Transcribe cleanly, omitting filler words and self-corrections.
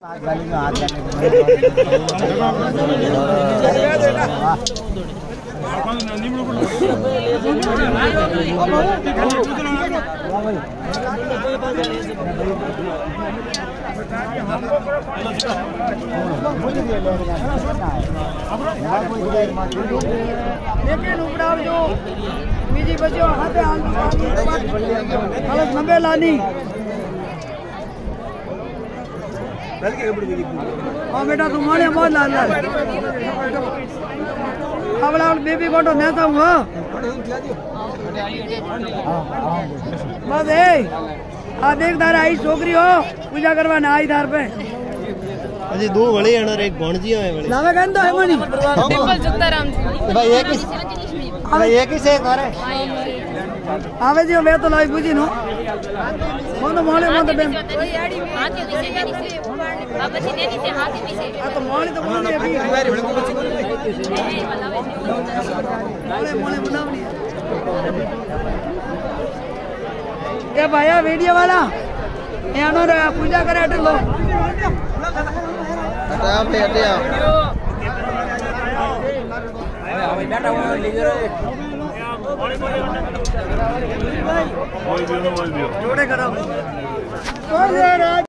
लेकिन उपराव जो बीजी बच्चों हाथे हालत नंबे लानी हाँ बेटा तुम्हारे बहुत लाल लाल अबला बेबी फोटो नेता हुआ बस ए आ देख तारा आई छोकरी हो पूजा करवाना आई धार पे अजी दो बड़े हैं और एक भणजी है बड़े लावे कहंदा है मनी डिंपल जुक्ताराम भाई एक ही से करे आवे जी मैं तो लाई बुझी नो मोनो मोले मत बे हाथ में से बाबा जी ने से हाथ में से आ तो मोले तो बोली अभी मोले बनावनी ए भाया वीडियो वाला ए आनो रे पूजा करे अट लो हटा पे हटे बेटा वो लीजर जोड़े करो